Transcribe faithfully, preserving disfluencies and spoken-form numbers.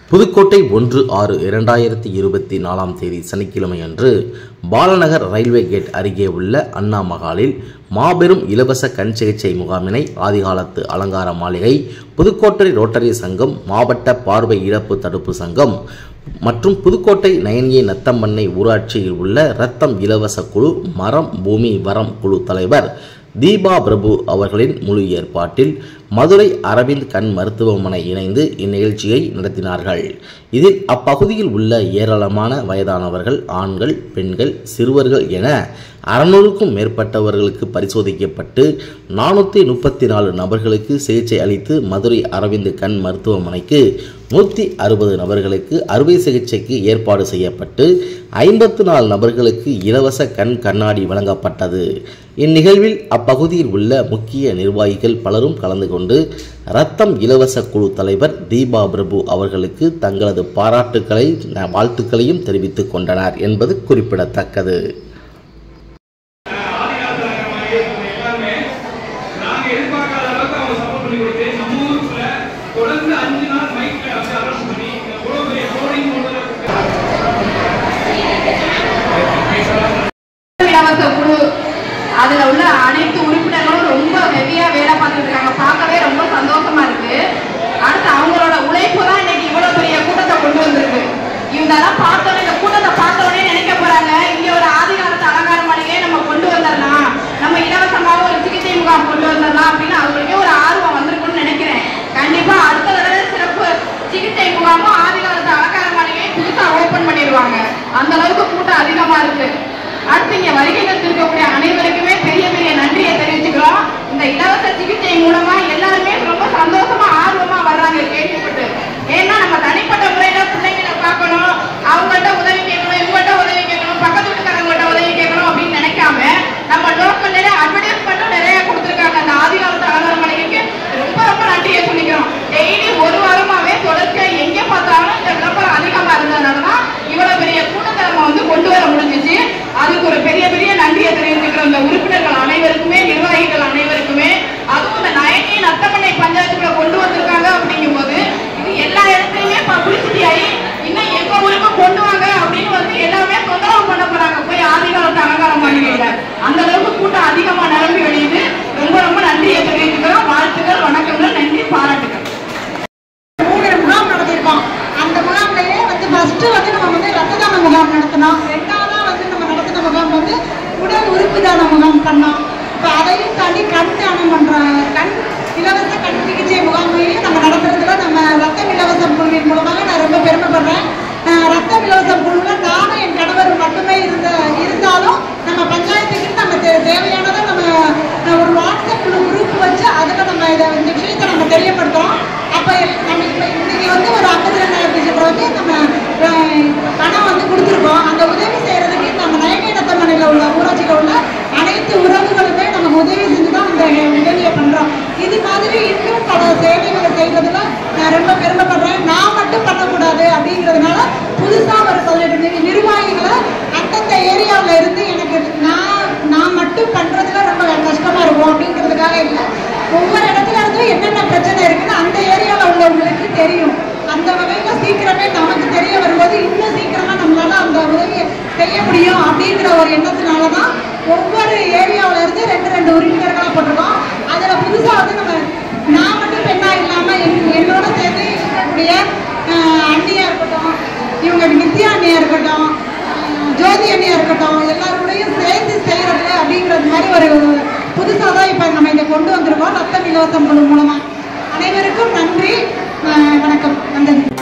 புதுக்கோட்டை ஒன்று ஆறு இரண்டாயிரத்தி இருபத்தி நாலாம் தேதி சனிக்கிழமை அன்று பாலநகர் ரயில்வே கேட் அருகே உள்ள அண்ணா மகாலில் மாபெரும் இலவச கண் சிகிச்சை முகாமினை ஆதிகாலத்து அலங்கார மாளிகை, புதுக்கோட்டை ரோட்டரி சங்கம், மாவட்ட பார்வை இழப்பு தடுப்பு சங்கம் மற்றும் புதுக்கோட்டை நயனியை நத்தம்பண்ணை ஊராட்சியில் உள்ள ரத்தம் இலவச குழு மரம் பூமி வரம் குழு தலைவர் தீபா பிரபு அவர்களின் முழு ஏற்பாட்டில் மதுரை அரவிந்த் கண் மருத்துவமனை இணைந்து இந்நிகழ்ச்சியை நடத்தினார்கள். இதில் அப்பகுதியில் உள்ள ஏராளமான வயதானவர்கள், ஆண்கள், பெண்கள், சிறுவர்கள் என அறுநூறுக்கும் மேற்பட்டவர்களுக்கு பரிசோதிக்கப்பட்டு நானூற்றி முப்பத்தி நாலு நபர்களுக்கு சிகிச்சை அளித்து மதுரை அரவிந்த் கண் மருத்துவமனைக்கு நூற்றி அறுபது நபர்களுக்கு அறுவை சிகிச்சைக்கு ஏற்பாடு செய்யப்பட்டு ஐம்பத்து நாலு நபர்களுக்கு இலவச கண் கண்ணாடி வழங்கப்பட்டது. இந்நிகழ்வில் அப்பகுதியில் உள்ள முக்கிய நிர்வாகிகள் பலரும் கலந்து கொண்டு ரத்தம் இலவச குழு தலைவர் தீபா பிரபு அவர்களுக்கு தங்களது பாராட்டுக்களை வாழ்த்துக்களையும் தெரிவித்துக் கொண்டனர் என்பது குறிப்பிடத்தக்கது. அதுல உள்ள அனைத்து உறுப்பினர்களும் ரொம்ப ஹெவியா வேலை பார்த்துட்டு இருக்காங்க. பார்க்கவே ரொம்ப சந்தோஷமா இருக்கு. அடுத்து அவங்களோட உழைப்பு தான் இன்னைக்கு இவ்வளவு பெரிய கூட்டத்தை கொண்டு வந்திருக்கு. இவங்கெல்லாம் பார்த்தோன்னே, இந்த கூட்டத்தை பார்த்தோன்னே நினைக்க போறாங்க, இங்க ஒரு ஆதிகாலத்து அலங்கார மாளிகையை நம்ம கொண்டு வந்துடலாம், நம்ம இலவசமாக ஒரு சிகிச்சை முகாம் கொண்டு வந்துடலாம் அப்படின்னு அவங்களுக்கே ஒரு ஆர்வம் வந்திருக்குன்னு நினைக்கிறேன். கண்டிப்பா அடுத்த தடவை சிறப்பு சிகிச்சை முகாமும் ஆதிகாலத்து அலங்கார மாளிகையை புதுசா ஓபன் பண்ணிடுவாங்க. அந்த அளவுக்கு கூட்டம் அதிகமா இருக்கு. அடுத்து இங்க வருகை இருக்கக்கூடிய அனைவருக்குமே பெரிய பெரிய நன்றியை தெரிவிச்சுக்கிறோம். இந்த இலவச சிகிச்சை மூலமா எல்லாருமே ரொம்ப சந்தோஷமா ஆர்வமா வர்றாங்க கேள்விப்பட்டு. ஏன்னா நம்ம தனிப்பட்ட முறையில பிள்ளைங்களை பார்க்கணும், அவங்கள்ட்ட உதவி கேட்கணும், இவங்கள்ட்ட உதவி கேட்கணும், பக்கத்து வீட்டுக்காரங்கள்ட்ட உதவி கேட்கணும் அப்படின்னு நினைக்காம நம்ம லோக்கல்ல அட்வர்டைஸ்மெண்ட்டும் நிறைய கொடுத்துருக்காங்க. அந்த ஆதிகாலத்து அலங்கார மாளிகைக்கு ரொம்ப ரொம்ப நன்றியை சொல்லிக்கிறோம். டெய்லி ஒரு வாரமாவே தொடர்ச்சியா எங்க பார்த்தாலும் இந்த விளம்பரம் அதிகமா இருந்ததுனாலதான் இவ்வளவு பெரிய கூட்டத்தை நம்ம வந்து கொண்டு வர முடிஞ்சிச்சு. அதுக்கு ஒரு பெரிய பெரிய நன்றியை தெரிவித்துக்கிறோம் இந்த உறுப்பினர்கள் அனைவருக்குமே, நிர்வாகிகள் அனைவருக்குமே. அதுவும் இந்த நயனி நத்தம்பண்ணை பஞ்சாயத்துக்குள்ள கொண்டு வந்திருக்காங்க அப்படிங்கும் போது இது எல்லா இடத்துலயுமே பப்ளிசிட்டி ஆகி இன்னும் எங்க ஊருக்கு கொண்டு வாங்க அப்படின்னு வந்து எல்லாமே தொந்தரவு பண்ண போறாங்க போய் ஆதிகாலத்து அலங்கார மாளிகையில. அந்த அளவுக்கு கூட்டம் அதிகமா நிரம்பி வெளியுது. ரொம்ப ரொம்ப நன்றியை தெரிவித்துக்கிறோம். வாழ்த்துக்கள், வணக்கங்கள், நன்றி, பாராட்டுகள். மூணு முகாம் நடத்திருக்கோம். அந்த முகாம்லயே வந்து ஃபர்ஸ்ட் வந்து நம்ம வந்து ரத்த தான முகாம் நடத்தினோம். ரெண்டாவதா வந்து நம்ம நடத்தின முகாம் வந்து உடல் உறுப்பு தான முகாம் பண்ணோம். இப்போ அதையும் தாண்டி கண் தானம் பண்றாங்க. கண் இலவச கண் சிகிச்சை முகாமையும் நம்ம நடத்துறதுல நம்ம ரத்தம் இலவசம் குழுவின் மூலமாக நான் ரொம்ப பெருமைப்படுறேன். ரத்தம் இலவசம் குழுல நானும் என் கணவர் மட்டுமே இருந்த இருந்தாலும் நம்ம பஞ்சாயத்துக்கு நம்ம தேவையானதை நம்ம ஒரு வாட்ஸ்அப் குழு குரூப் வச்சு அதில் நம்ம இதை இந்த விஷயத்தை நம்ம தெரியப்படுத்துறோம். அப்போ நம்ம இப்போ இன்னைக்கு வந்து ஒரு ஐம்பத்தி ரெண்டாயிரத்தி சில்லரை வந்து நம்ம பணம் வந்து கொடுத்துருக்கோம். அந்த உதவி செய்யறதுக்கு நம்ம நயனி நத்தம்பண்ணையில் உள்ள ஊராட்சியில் உள்ள அனைத்து உறவுகளுமே நமக்கு உதவி செஞ்சு தான் இந்த உதவியை பண்றோம். இது மாதிரி இன்னும் பல சேவைகளை செய்வதில் நான் ரொம்ப பெருமைப்படுறேன். நான் மட்டும் பண்ணக்கூடாது அப்படிங்கிறதுனால புதுசா ஒரு பதினெட்டு நிர்வாகிகளை அந்தந்த ஏரியாவில் இருந்து எனக்கு நான் நான் மட்டும் பண்றதுல ரொம்ப கஷ்டமா இருக்கும் அப்படிங்கிறதுக்காக இல்லை. ஒவ்வொரு இடத்துல இருந்தும் என்னென்ன பிரச்சனை இருக்குன்னு அந்த ஏரியாவில் உள்ளவங்களுக்கு தெரியும். அந்த வகையில சீக்கிரமே நமக்கு தெரிய வரும்போது இன்னும் சீக்கிரமா நம்மளால அந்த உதவியை செய்ய முடியும் அப்படிங்கிற ஒரு எண்ணத்தினாலதான் ஒவ்வொரு ஏரியாவில இருந்து ரெண்டு ரெண்டு உறுப்பினர்களா போட்டிருக்கோம். அதுல புதுசா வந்து நம்ம நான் மட்டும் பெண்ணா இல்லாம என்னோட சேர்ந்து இருக்கக்கூடிய அண்ணியா இருக்கட்டும், இவங்க நித்யா அண்ணியா இருக்கட்டும், ஜோதி அண்ணியா இருக்கட்டும், எல்லாரோடையும் சேர்ந்து செய்யறது அப்படிங்கிறது மாதிரி ஒரு புதுசா தான் இப்ப நம்ம இதை கொண்டு வந்திருக்கோம் ரத்தம் இலவசம் குழு மூலமா. அனைவருக்கும் நன்றி, வணக்கம், நன்றி.